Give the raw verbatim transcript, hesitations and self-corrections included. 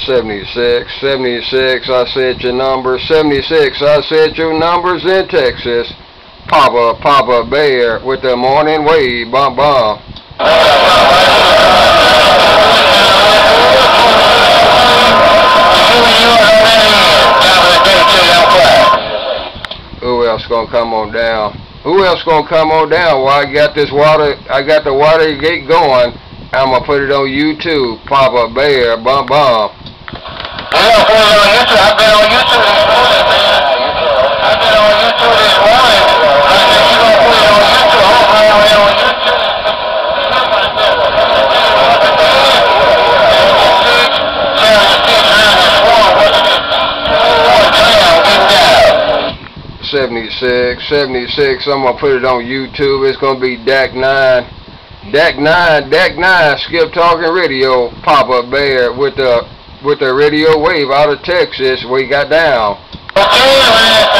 seventy-six, seventy-six, I said your number. seventy-six, I said your numbers in Texas. Papa, Papa Bear with the morning wave, bum bum. Who else gonna come on down? Who else gonna come on down? Well, I got this water, I got the water gate going. I'm gonna put it on YouTube. Papa Bear, bum bum. Yeah, put it on YouTube. I've been on YouTube this morning, man. I've been on YouTube this morning. I said, you gonna put it on YouTube? I'm gonna put it on YouTube. seventy-six, seventy-six, I'm gonna put it on YouTube. It's gonna be D A C nine. D A C nine, D A C nine, Skip Talking Radio, Papa Bear with the with the radio wave out of Texas. We got down. Okay, man.